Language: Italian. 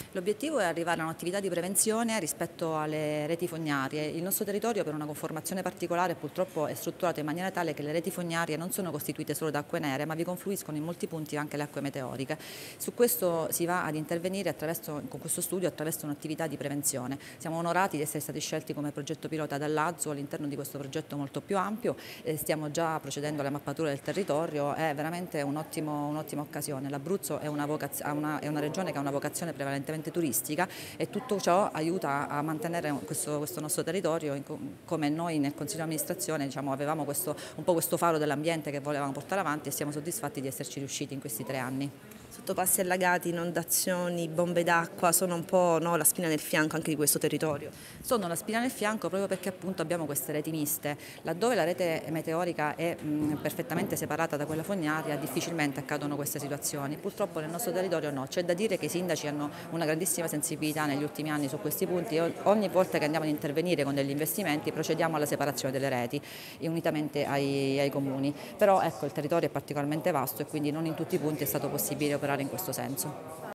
L'obiettivo è arrivare a un'attività di prevenzione rispetto alle reti fognarie. Il nostro territorio, per una conformazione particolare, purtroppo è strutturato in maniera tale che le reti fognarie non sono costituite solo da acque nere, ma vi confluiscono in molti punti anche le acque meteoriche. Su questo si va ad intervenire con questo studio attraverso un'attività di prevenzione. Siamo onorati di essere stati scelti come progetto pilota dall'AZZO all'interno di questo progetto molto più ampio. Stiamo già procedendo alla mappatura del territorio, è veramente un'ottima occasione. L'Abruzzo è è una regione che ha una vocazione prevalentemente turistica e tutto ciò aiuta a mantenere questo nostro territorio, come noi nel Consiglio di amministrazione avevamo un po' questo faro dell'ambiente che volevamo portare avanti, e siamo soddisfatti di esserci riusciti in questi 3 anni. Sottopassi allagati, inondazioni, bombe d'acqua sono un po', no, la spina nel fianco anche di questo territorio. Sono la spina nel fianco proprio perché appunto abbiamo queste reti miste. Laddove la rete meteorica è perfettamente separata da quella fognaria, difficilmente accadono queste situazioni. Purtroppo nel nostro territorio no. C'è da dire che i sindaci hanno una grandissima sensibilità negli ultimi anni su questi punti, e ogni volta che andiamo ad intervenire con degli investimenti procediamo alla separazione delle reti unitamente ai comuni. Però ecco, il territorio è particolarmente vasto e quindi non in tutti i punti è stato possibile operare in questo senso.